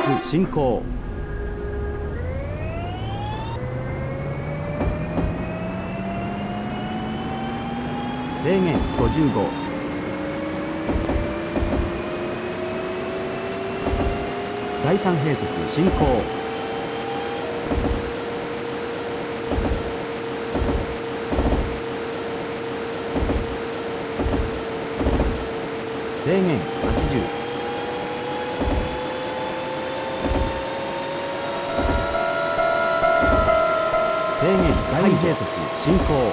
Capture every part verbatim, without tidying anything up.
進行。制限ごじゅうご。だいさん閉塞進行。制限はちじゅう。制限だいに閉塞進行。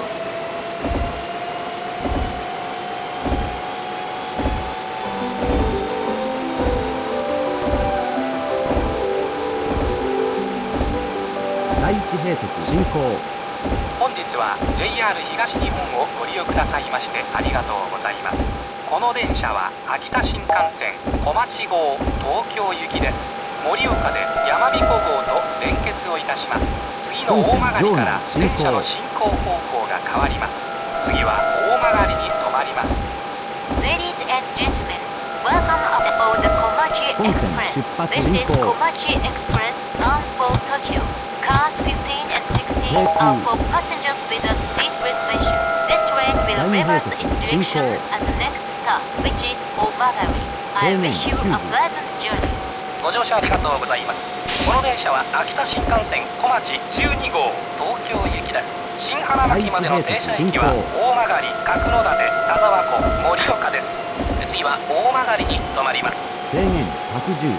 だいいち閉塞進行。 本日は ジェイアール 東日本をご利用くださいましてありがとうございます。この電車は秋田新幹線小町号東京行きです。盛岡で山彦号と連結をいたします。次の大曲から電車の進行方向が変わります。次は大曲に止まります。 Ladies and gentlemen, welcome aboard the Komachi 本線 Express. 出発 This 進 is 行。 Komachi Express bound for Tokyo. Cars fifteen and sixteen are for passengers with a seat reservation. This train will reverse its direction at the next stop, which is Omagari. I wish you a pleasant journey. ご乗車ありがとうございます。この電車は秋田新幹線小町じゅうに号東京行きです。新花巻までの停車駅は大曲、角館、田沢湖、盛岡です。次は大曲に止まります。 制限ひゃくじゅう。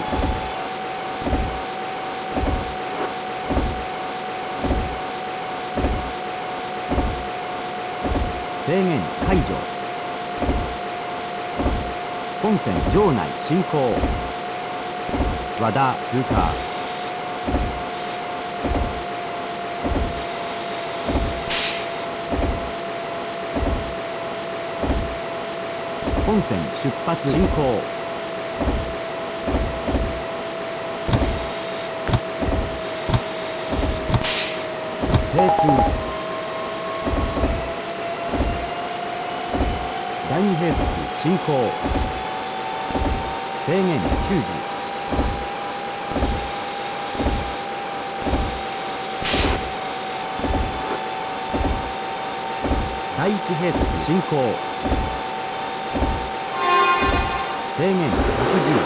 制限解除。本線場内進行。和田通過。本線出発進行。停通。だいに閉塞進行。制限きゅうじゅう。だいいち閉塞進行。制限ひゃくじゅう。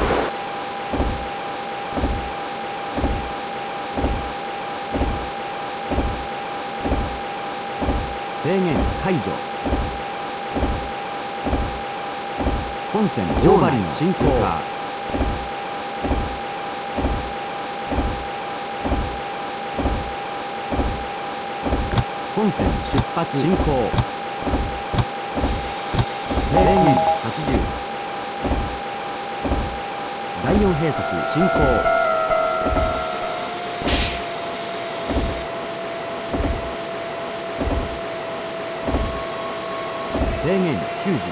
制限解除。本線上張りの進行。本線出発進行。制限はちじゅう。だいよん閉塞進行。制限きゅうじゅう。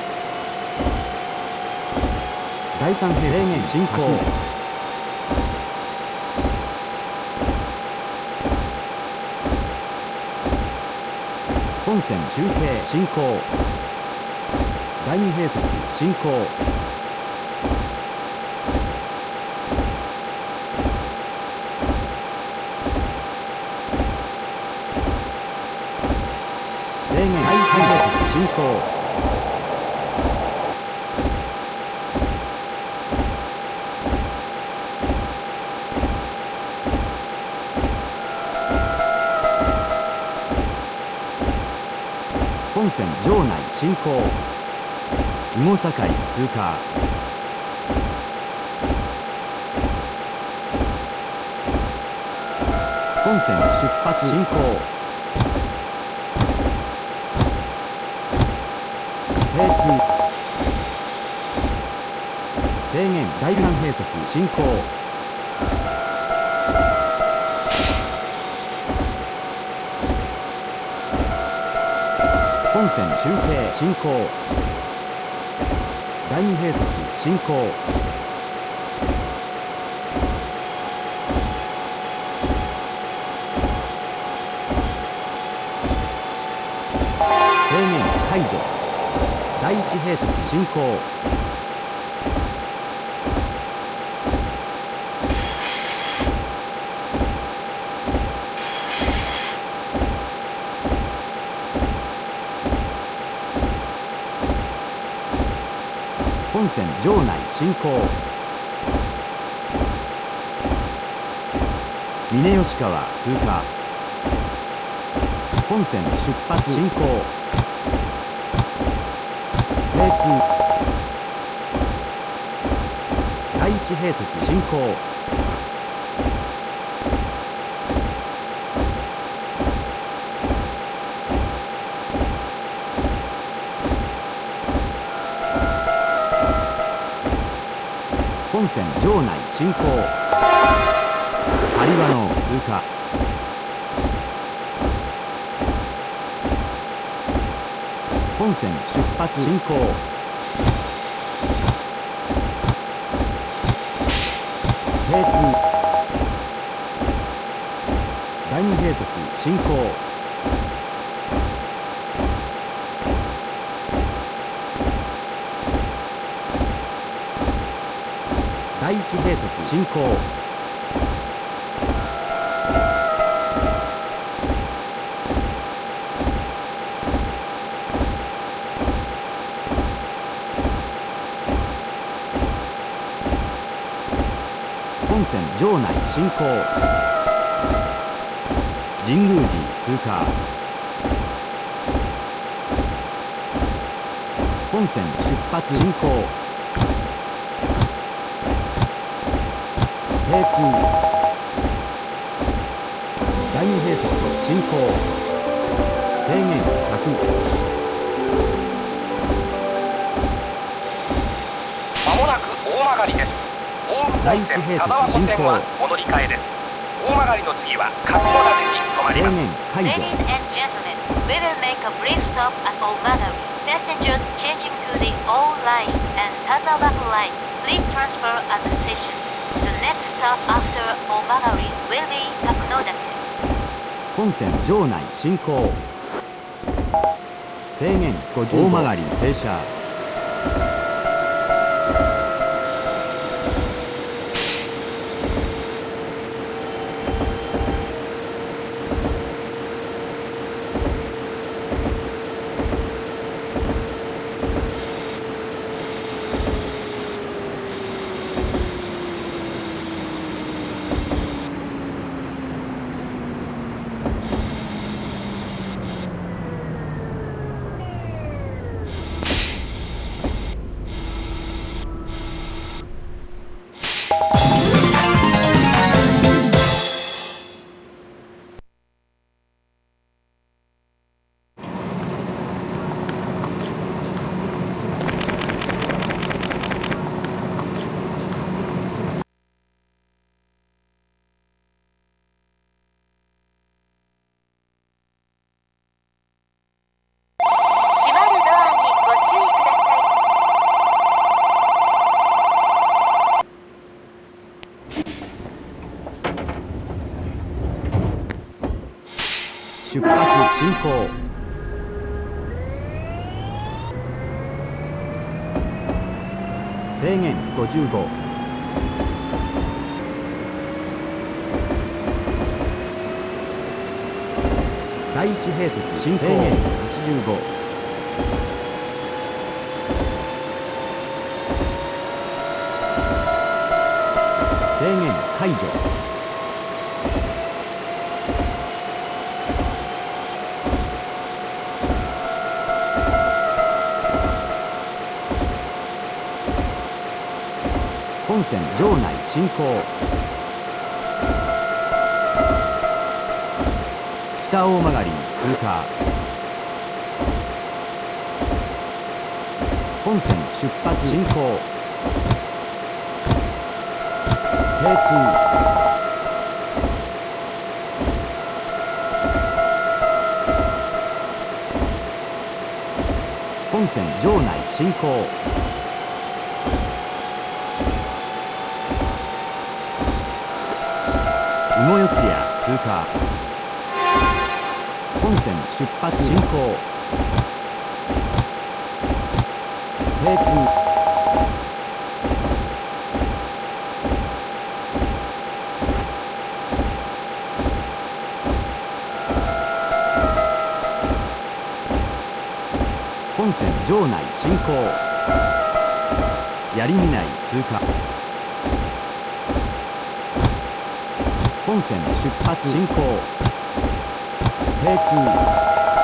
だいさん閉塞進行。本線中継進行。だいに閉塞進行。制限だいいち閉塞進行。本線場内進行。羽後境通過。本線出発進行。停通。制限だいさん閉塞進行。本線中継進行。だいに閉塞進行。制限解除。だいいち閉塞進行。 本線場内進行。峰吉川通過。本線出発進行。並通。第一併設進行。本線場内進行。播磨の通過。本線出発進行。並通。第二併設進行。第一併設進行。本線場内進行。神宮寺通過。本線出発進行。並通。第二併設進行。制限ひゃく。 まもなく大曲です。大宇本線田沢湖線はお乗り換えです。大曲の次は角館に止まります。 Ladies and gentlemen, we will make a brief stop at Omagari. Passengers changing to the O line and Tazawaku line, please transfer at the station. The next stop after Omagari will be Takunodate. 本線場内進行。制限ごじゅうご。大曲停車。出発進行。制限ごじゅうご。第一併設進行。制限はちじゅうご。制限解除。本線場内進行。北大曲通過。本線出発進行。並通。本線場内進行。羽後四谷通過。本線出発進行。並通。本線場内進行。 槍見内通過。本線出発進行。平通。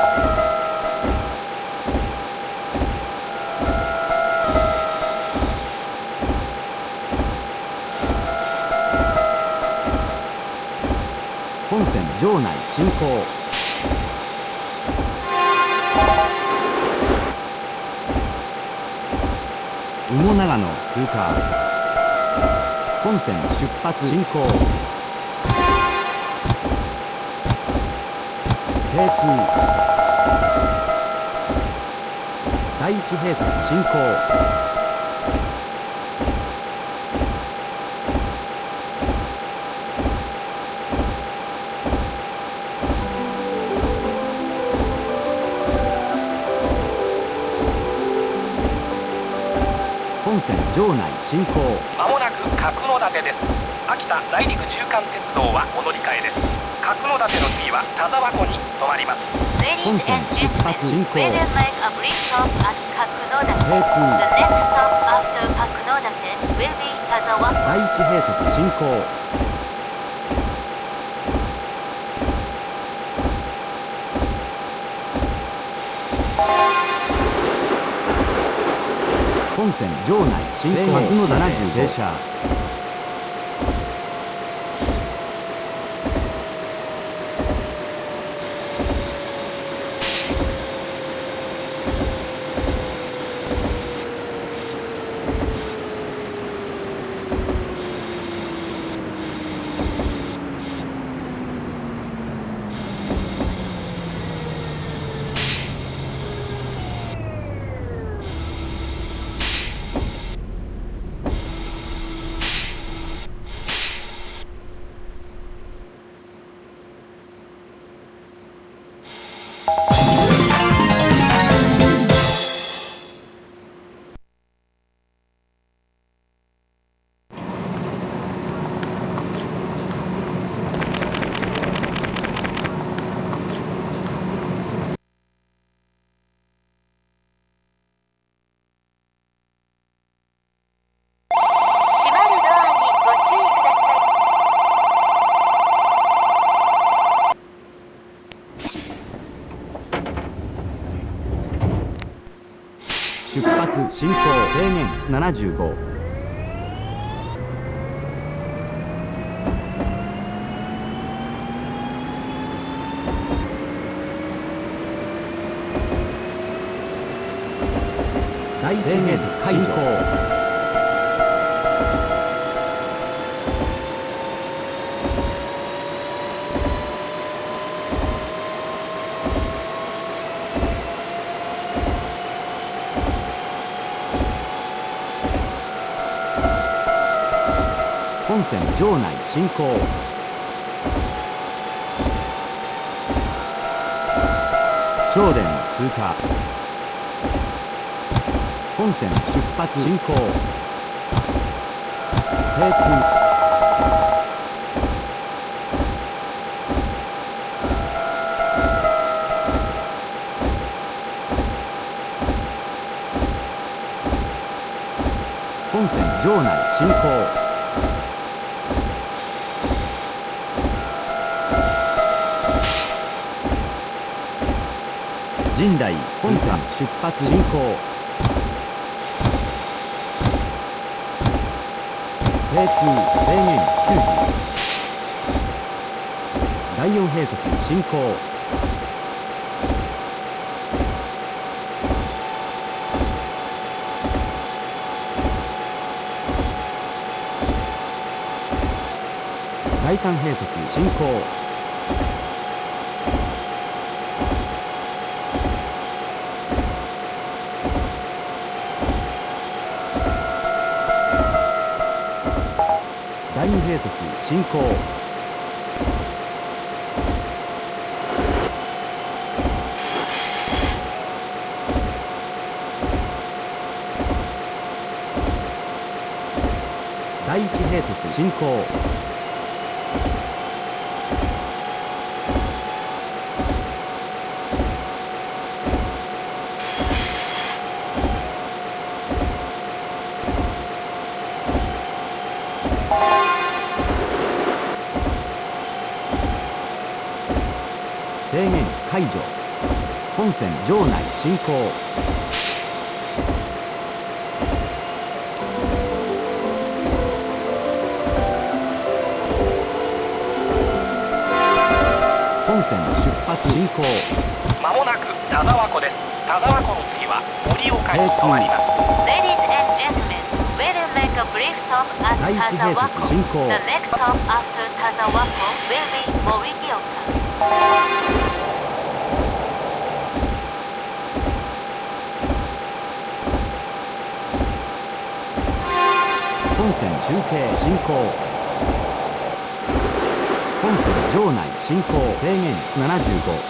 本線場内進行。羽後長野通過。本線出発進行。平通。第一閉鎖進行。本線場内進行。 まもなく角館です。秋田内陸中間鉄道はお乗り換えです。角館の次は田沢湖に止まります。 Ladies and gentlemen, we will make a brief stop at Kakunodate. 平通。 The next stop after Kakunodate will be Tazawa. 第一閉塞進行。本線場内進行。角館停車。出発進行。制限ななじゅうご。第一閉塞進行。本線場内進行。正殿通過。本線出発進行。平通。本線場内進行。神代本線出発進行。平通制限きゅうじゅう。だいよん閉塞進行。だいさん閉塞進行。だいに閉塞進行。だいいち閉塞進行。 線場内進行。本線出発進行。 まもなく田沢湖です。田沢湖の次は盛岡に止まります。 Ladies and gentlemen, we will make a brief stop at 第一兵 Tazawako. 則進行。 The next stop after Tazawako will be Morioka. 本線中継進行。本線場内進行制限ななじゅうご。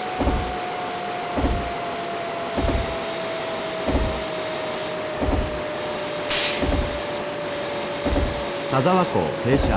田沢湖停車。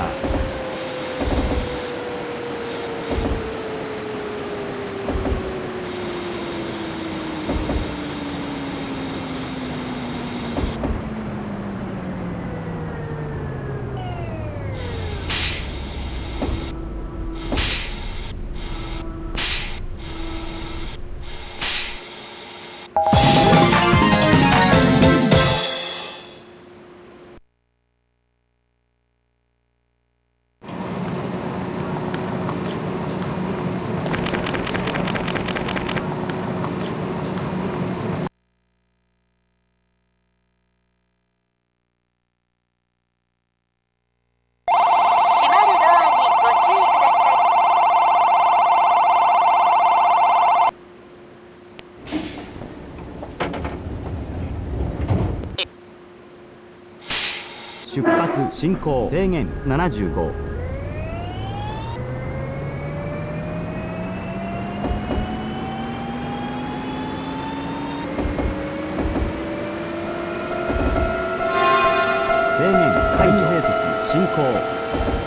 閉まるドアにご注意ください。 出発進行制限ななじゅうご。制限第二兵則進行。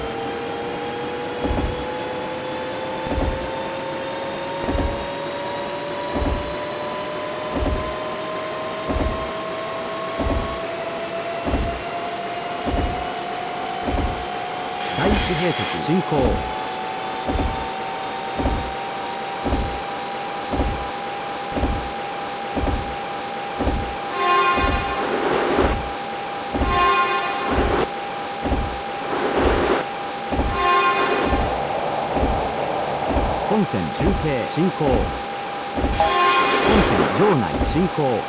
第一兵則進行。本線中継進行。本線場内進行。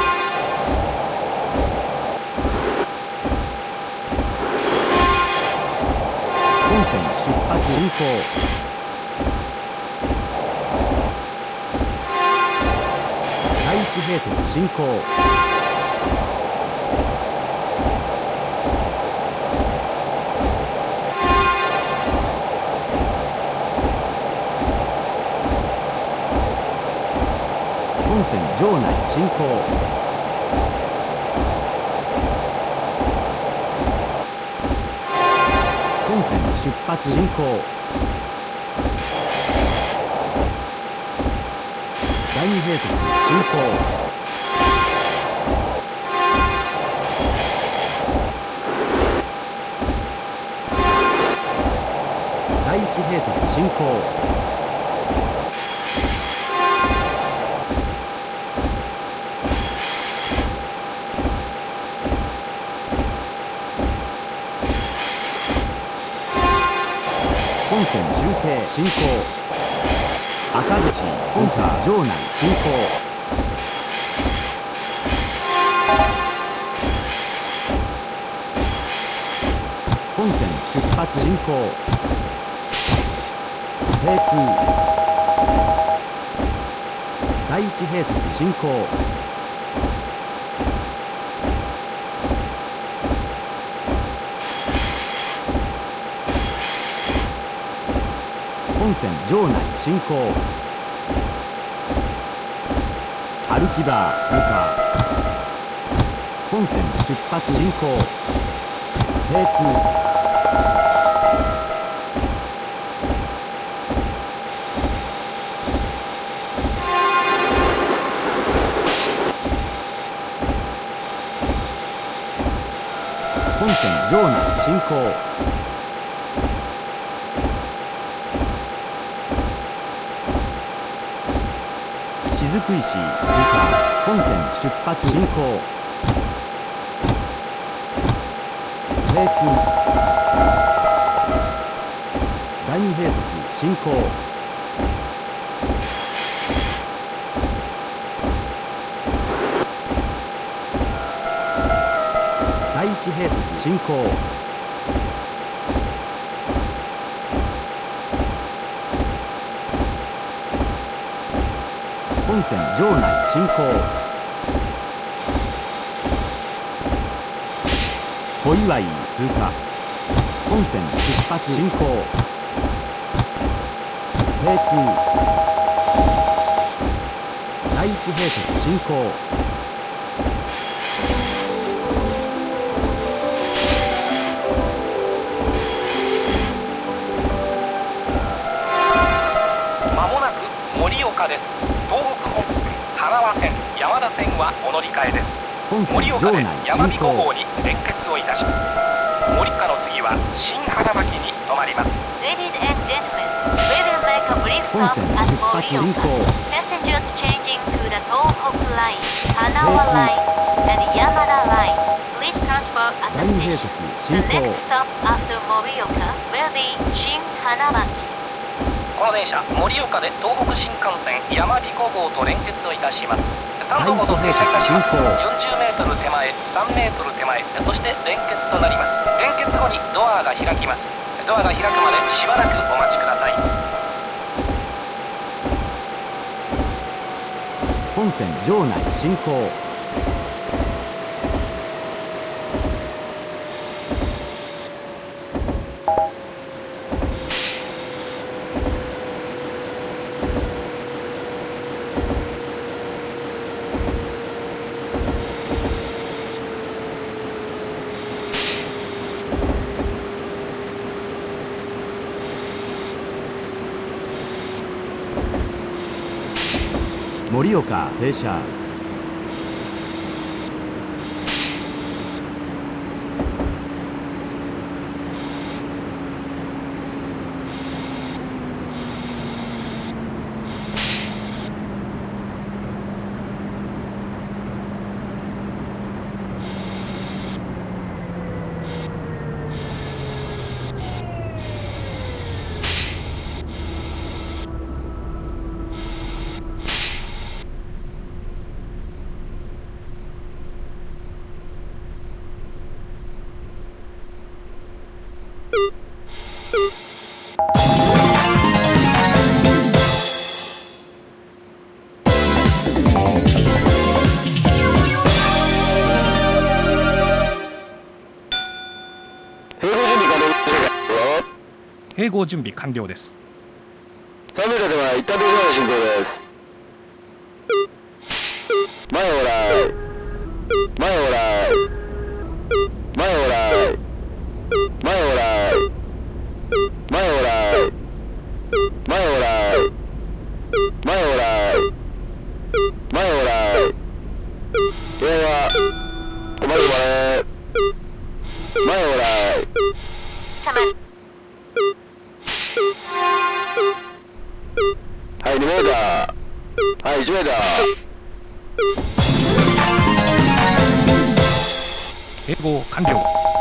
本線出発進行。第一兵則進行。本線場内進行。本線出発進行。第二兵則進行。第一兵則進行。本線中継進行。赤口本線場内進行。本線出発進行。停通。第一兵則進行。本線場内進行。歩きバー通過。本線出発進行。停通。本線場内進行。静雫石通過。本線出発進行。平通。第二閉塞進行。第一閉塞進行。本線場内進行。小岩井通過。本線出発進行。平通。第一閉塞進行。 まもなく盛岡です。東北本線花輪線山田線はお乗り換えです。 本線盛岡で場内山進行。 彦号に連結をいたします。盛岡の次は新花巻に停まります。 Ladies and gentlemen, we will make a brief 本 stop 線 at 出発進 Morioka. 行。 Passengers changing to the Tohoku Line, Hanawa Line, and Yamada Line. Please transfer at 第 the 二閉塞 station. 進 The 行。 next stop after Morioka will be Shin Hanamaki. この電車盛岡で東北新幹線山彦号と連結をいたします。さんどほど停車いたします。 進行。 よんじゅうメートル手前、さんメートル手前、そして連結となります。連結後にドアが開きます。ドアが開くまでしばらくお待ちください。 本線場内進行。盛岡停車。 併合準備完了です。 さんメートル手前、一旦停車まで進行です。前往来、前往来、前往来、前往来、前往来、前往来、前往来、前往来、電話、止まるまで、前往来。はい、にメーター。はい、いちメーター。 併合完了。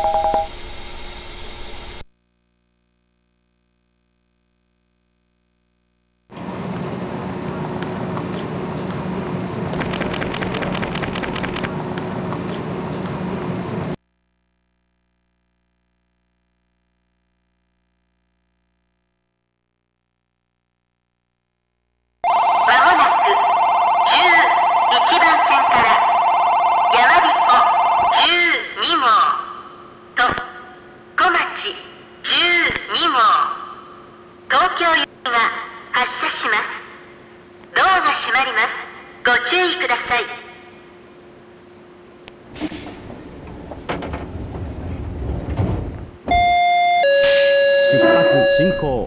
進行。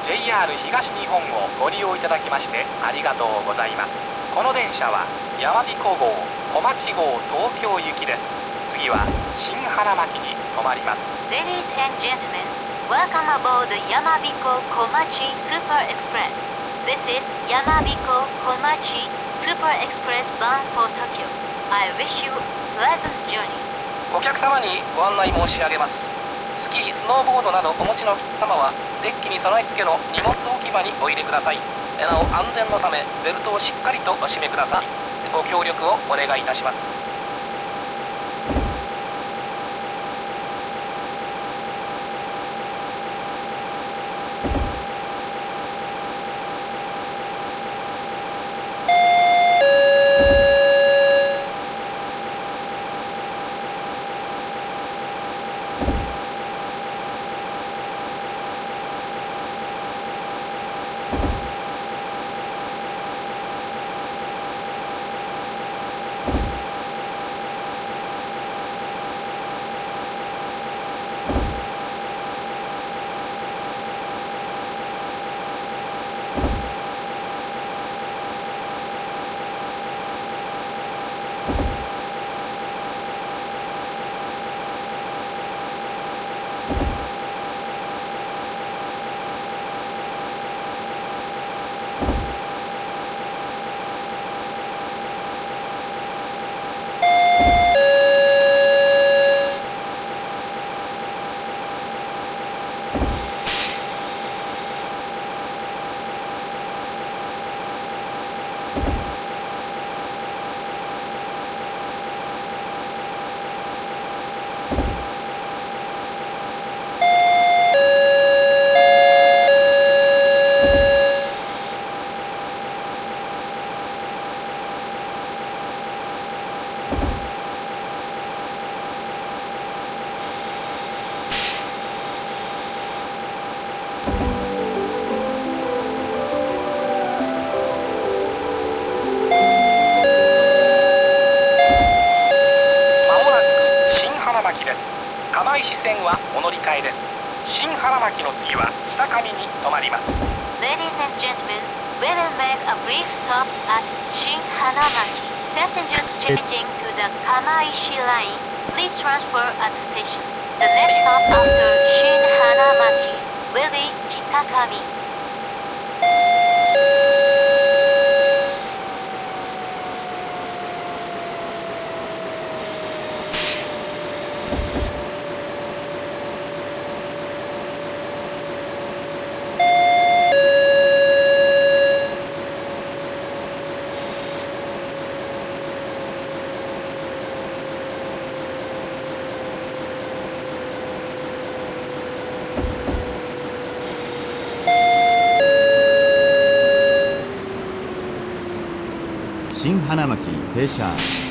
ジェイアール 東日本をご利用いただきましてありがとうございます。この電車はやまびこ号、小町号東京行きです。次は新花巻に止まります。 Ladies and gentlemen, welcome aboard the Yamabiko Komachi Super Express. This is Yamabiko Komachi Super Express bound for Tokyo. I wish you a pleasant journey. お客様にご案内申し上げます。スキー、スノーボードなどお持ちのお客様はデッキに備え付けの荷物置き場にお入れください。なお安全のためベルトをしっかりとお締めください。ご協力をお願いいたします。釜石線はお乗り換えです。新花巻の次は北上に止まります。 Ladies and gentlemen, we will make a brief stop at Shin-Hanamaki. Passengers changing to the Kamaishi line, please transfer at the station. The next stop after Shin-Hanamaki will be Kitakami. 新花巻停車。